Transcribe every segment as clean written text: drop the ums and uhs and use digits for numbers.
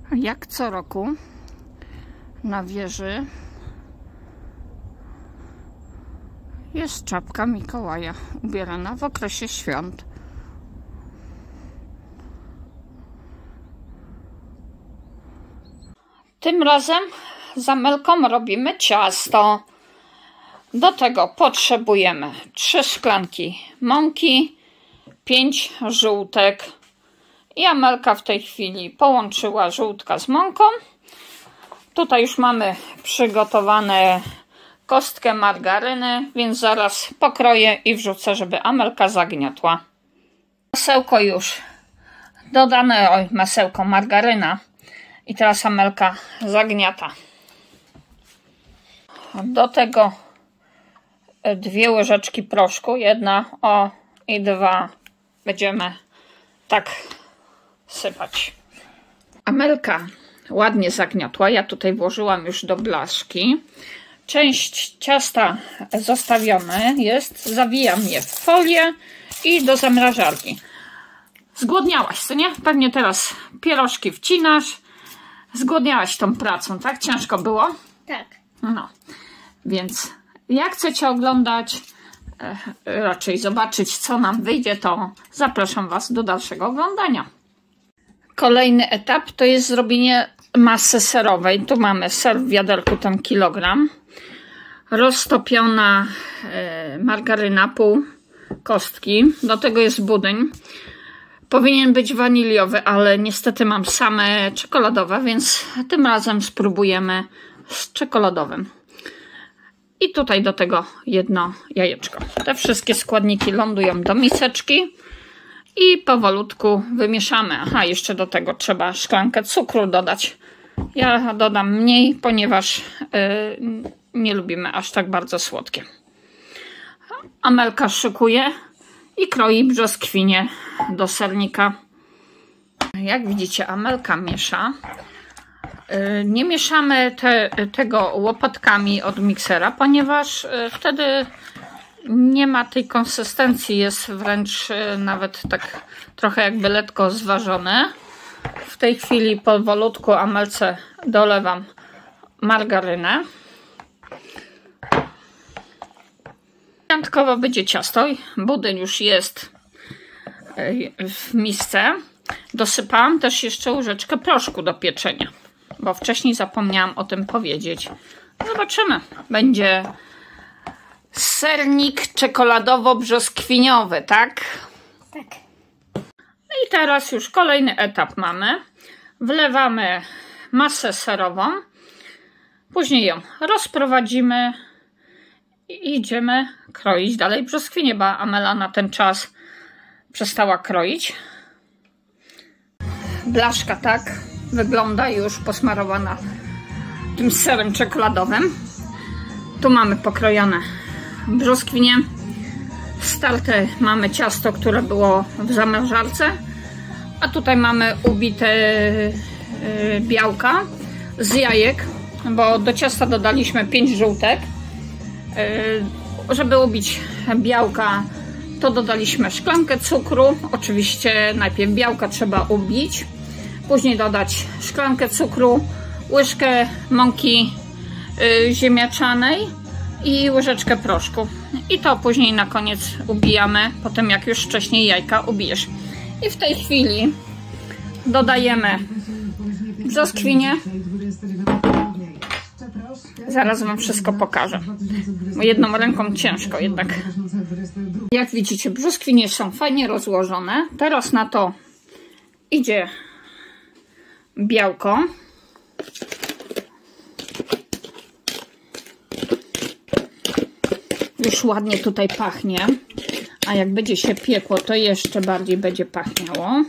Jak co roku na wieży jest czapka Mikołaja ubierana w okresie świąt. Tym razem z Amelką robimy ciasto. Do tego potrzebujemy 3 szklanki mąki, 5 żółtek. I Amelka w tej chwili połączyła żółtka z mąką. Tutaj już mamy przygotowane kostkę margaryny, więc zaraz pokroję i wrzucę, żeby Amelka zagniotła. Masełko już dodane, masełko, margaryna. I teraz Amelka zagniata. Do tego 2 łyżeczki proszku, 1 i 2 będziemy tak sypać. Amelka ładnie zagniotła. Ja tutaj włożyłam już do blaszki. Część ciasta zostawione jest. Zawijam je w folię i do zamrażarki. Zgłodniałaś, co nie? Pewnie teraz pierożki wcinasz. Zgłodniałaś tą pracą, tak? Ciężko było? Tak. No, więc jak chcecie oglądać, raczej zobaczyć, co nam wyjdzie, to zapraszam Was do dalszego oglądania. Kolejny etap to jest zrobienie masy serowej. Tu mamy ser w wiaderku, ten kilogram. Roztopiona margaryna, pół kostki. Do tego jest budyń. Powinien być waniliowy, ale niestety mam same czekoladowe, więc tym razem spróbujemy z czekoladowym. I tutaj do tego 1 jajeczko. Te wszystkie składniki lądują do miseczki i powolutku wymieszamy. Aha, jeszcze do tego trzeba szklankę cukru dodać. Ja dodam mniej, ponieważ nie lubimy aż tak bardzo słodkie. Amelka szykuje i kroi brzoskwinie do sernika. Jak widzicie, Amelka miesza. Nie mieszamy tego łopatkami od miksera, ponieważ wtedy nie ma tej konsystencji, jest wręcz nawet tak trochę jakby lekko zważone. W tej chwili powolutku Amelce dolewam margarynę. Wyjątkowo będzie ciasto. Budyń już jest w misce. Dosypałam też jeszcze łyżeczkę proszku do pieczenia, bo wcześniej zapomniałam o tym powiedzieć. Zobaczymy. Będzie sernik czekoladowo-brzoskwiniowy, tak? Tak. I teraz już kolejny etap mamy. Wlewamy masę serową. Później ją rozprowadzimy i idziemy kroić dalej brzoskwinie, bo Amela na ten czas przestała kroić. Blaszka tak wygląda już posmarowana tym serem czekoladowym. Tu mamy pokrojone brzoskwinie. Starte mamy ciasto, które było w zamrażarce. A tutaj mamy ubite białka z jajek, bo do ciasta dodaliśmy 5 żółtek. Żeby ubić białka, to dodaliśmy szklankę cukru. Oczywiście najpierw białka trzeba ubić, później dodać szklankę cukru, łyżkę mąki ziemniaczanej i łyżeczkę proszku. I to później na koniec ubijamy, potem jak już wcześniej jajka ubijesz. I w tej chwili dodajemy brzoskwinie. Zaraz Wam wszystko pokażę. Bo jedną ręką ciężko jednak. Jak widzicie, brzoskwinie są fajnie rozłożone. Teraz na to idzie białko. Już ładnie tutaj pachnie. A jak będzie się piekło, to jeszcze bardziej będzie pachniało.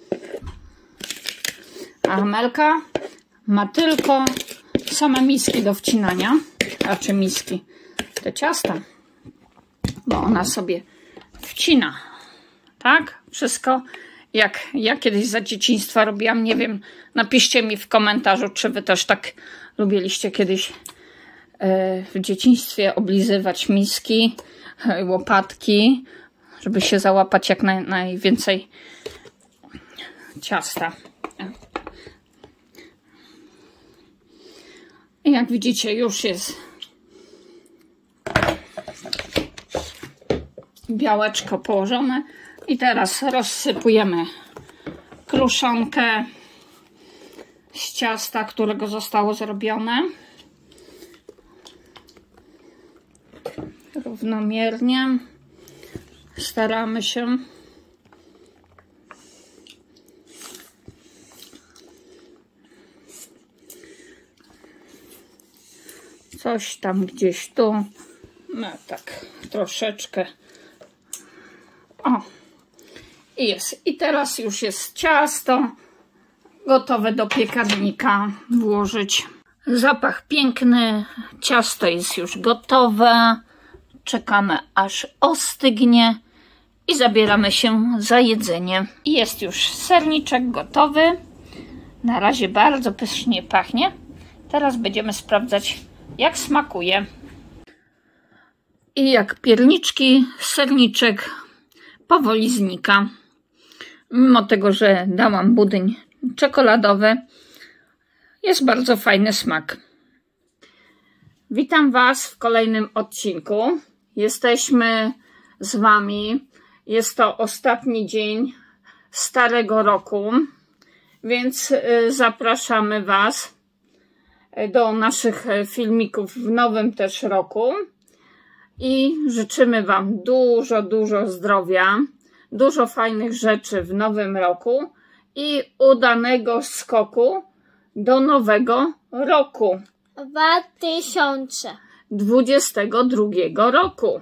A Amelka ma tylko same miski do wcinania, raczej miski, te ciasta, bo ona sobie wcina, tak? Wszystko jak ja kiedyś za dzieciństwa robiłam, nie wiem, napiszcie mi w komentarzu, czy Wy też tak lubiliście kiedyś w dzieciństwie oblizywać miski, łopatki, żeby się załapać jak najwięcej ciasta. I jak widzicie, już jest białeczko położone. I teraz rozsypujemy kruszonkę z ciasta, którego zostało zrobione. Równomiernie. Staramy się. Coś tam gdzieś tu. No tak, troszeczkę. O. I jest. I teraz już jest ciasto gotowe do piekarnika włożyć. Zapach piękny. Ciasto jest już gotowe. Czekamy aż ostygnie i zabieramy się za jedzenie. I jest już serniczek gotowy. Na razie bardzo pysznie pachnie. Teraz będziemy sprawdzać, jak smakuje. I jak pierniczki, serniczek powoli znika. Mimo tego, że dałam budyń czekoladowy, jest bardzo fajny smak. Witam Was w kolejnym odcinku. Jesteśmy z Wami. Jest to ostatni dzień starego roku, więc zapraszamy Was do naszych filmików w nowym też roku i życzymy Wam dużo zdrowia, dużo fajnych rzeczy w nowym roku i udanego skoku do nowego roku 2022 roku.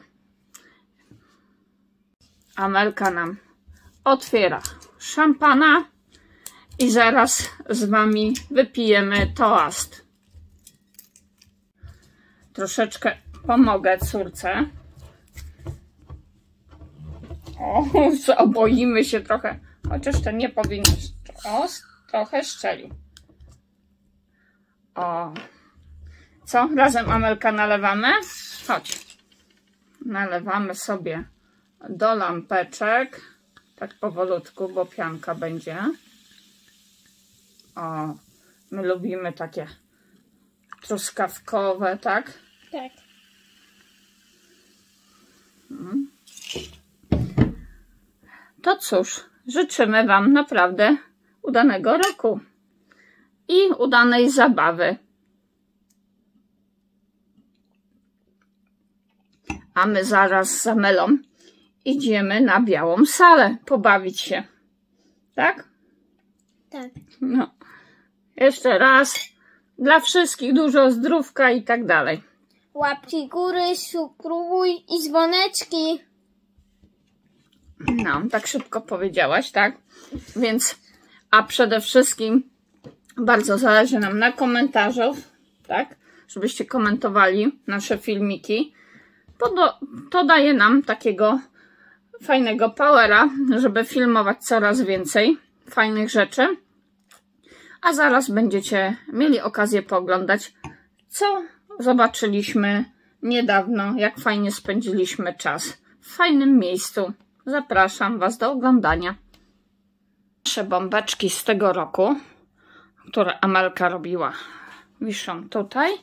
Amelka nam otwiera szampana i zaraz z Wami wypijemy toast. Troszeczkę pomogę córce. O, boimy się trochę, chociaż to nie powinno. O, trochę szczelił. O. Co? Razem, Amelka, nalewamy? Chodź. Nalewamy sobie do lampeczek. Tak powolutku, bo pianka będzie. O. My lubimy takie truskawkowe, tak? Tak. To cóż, życzymy Wam naprawdę udanego roku i udanej zabawy. A my zaraz z Amelą idziemy na Białą Salę pobawić się. Tak? Tak. No. Jeszcze raz. Dla wszystkich dużo zdrówka i tak dalej. Łapki góry, subskrybuj i dzwoneczki. No, tak szybko powiedziałaś, tak? Więc, a przede wszystkim bardzo zależy nam na komentarzach, tak? Żebyście komentowali nasze filmiki. To daje nam takiego fajnego powera, żeby filmować coraz więcej fajnych rzeczy. A zaraz będziecie mieli okazję pooglądać, co zobaczyliśmy niedawno, jak fajnie spędziliśmy czas w fajnym miejscu. Zapraszam Was do oglądania. Nasze bombeczki z tego roku, które Amelka robiła, wiszą tutaj.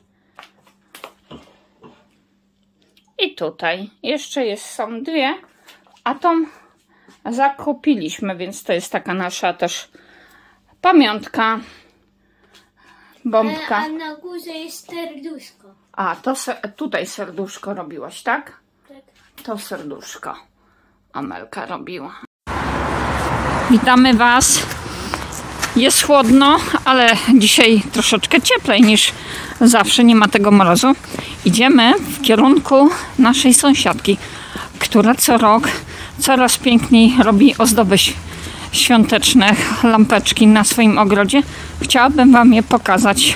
I tutaj. Jeszcze są dwie, a tą zakupiliśmy, więc to jest taka nasza też pamiątka. Bombka. A na górze jest serduszko. A, to tutaj serduszko robiłaś, tak? Tak. To serduszko Amelka robiła. Witamy Was. Jest chłodno, ale dzisiaj troszeczkę cieplej niż zawsze. Nie ma tego mrozu. Idziemy w kierunku naszej sąsiadki, która co rok coraz piękniej robi ozdoby świąteczne, lampeczki na swoim ogrodzie. Chciałabym Wam je pokazać.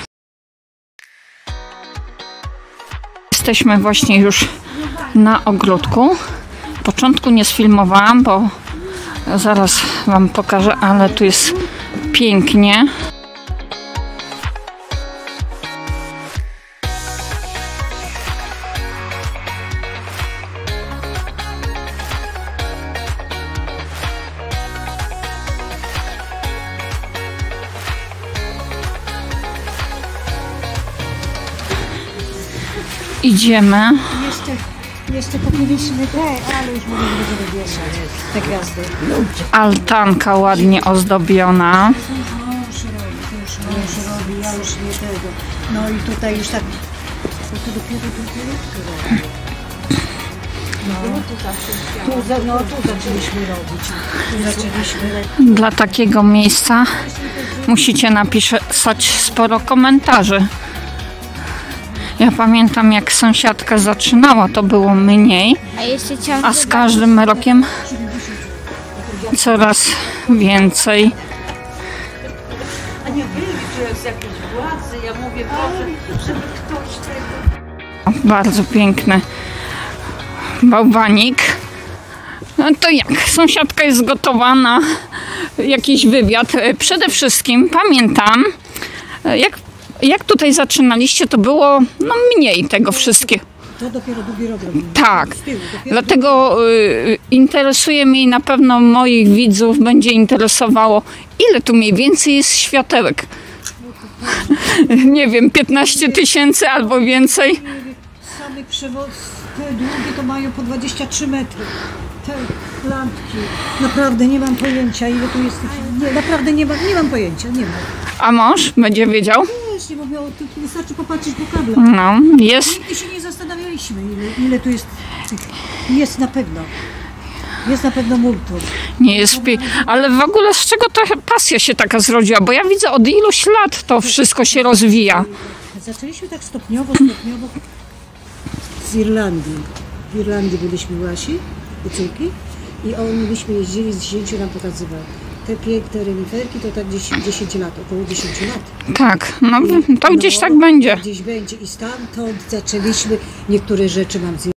Jesteśmy właśnie już na ogródku. Początku nie sfilmowałam, bo zaraz Wam pokażę, ale tu jest pięknie. idziemy. Jeszcze kupiliśmy te, ale już mówię, że będziemy wieszać te gwiazdy. Altanka ładnie ozdobiona. Mąż robi, ja już nie tego. No i tutaj już tak, to dopiero tu zaczęliśmy robić. Dla takiego miejsca musicie napisać sporo komentarzy. Ja pamiętam, jak sąsiadka zaczynała, to było mniej, A jeszcze ciągle a z każdym rokiem coraz więcej. A nie wyjdzie z jakiejś władzy, ja mówię, proszę, żeby ktoś tego... Bardzo piękny bałwanik. No to jak? Sąsiadka jest gotowa na jakiś wywiad. Przede wszystkim pamiętam, jak tutaj zaczynaliście, to było mniej tego wszystkiego. To dopiero drugi rok robimy. Tak, dlatego interesuje mnie i na pewno moich widzów będzie interesowało, ile tu mniej więcej jest światełek. Nie wiem, 15 000 albo więcej. Same te długie to mają po 23 metry. Te lampki. Naprawdę nie mam pojęcia, ile tu jest. Nie, naprawdę nie mam pojęcia, nie mam. A mąż będzie wiedział? Wiesz, nie mówię o tym, wystarczy popatrzeć po kablach. No, jest. Nigdy się nie zastanawialiśmy, ile tu jest. Jest na pewno. Jest na pewno multum. Nie jest ale w ogóle z czego ta pasja się taka zrodziła? Bo ja widzę, od iluś lat to wszystko się rozwija. Zaczęliśmy tak stopniowo z Irlandii. W Irlandii byliśmy u Asi, u córki i myśmy jeździli, zdjęciu nam pokazywał. Te piękne reniferki to tak 10 lat, około 10 lat. Tak, no to gdzieś tak będzie. Gdzieś będzie i stamtąd zaczęliśmy, niektóre rzeczy mam z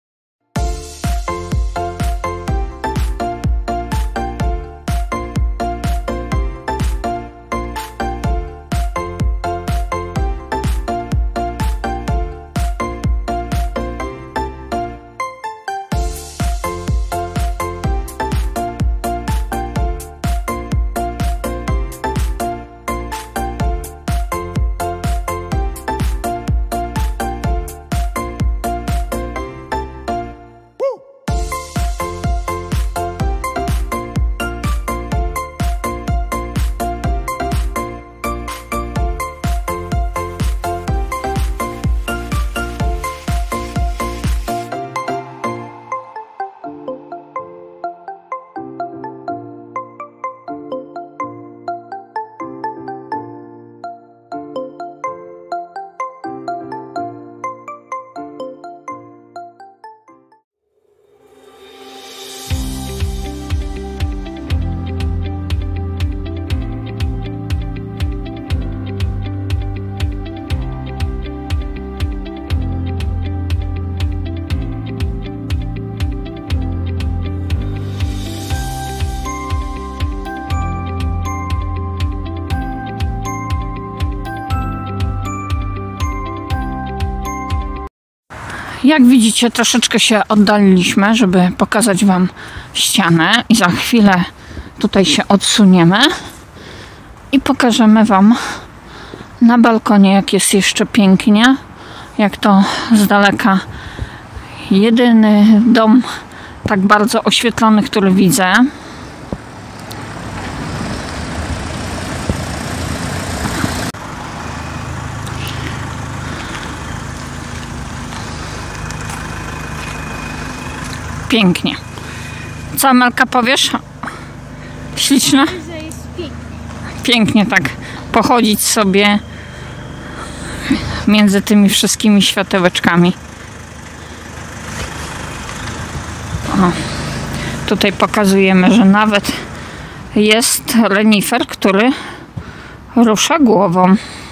Jak widzicie, troszeczkę się oddaliliśmy, żeby pokazać wam ścianę i za chwilę tutaj się odsuniemy i pokażemy wam na balkonie, jak jest jeszcze pięknie, jak to z daleka jedyny dom tak bardzo oświetlony, który widzę. Pięknie. Co, Amelka, powiesz? Śliczne? Pięknie tak pochodzić sobie między tymi wszystkimi światełeczkami. O, tutaj pokazujemy, że nawet jest renifer, który rusza głową.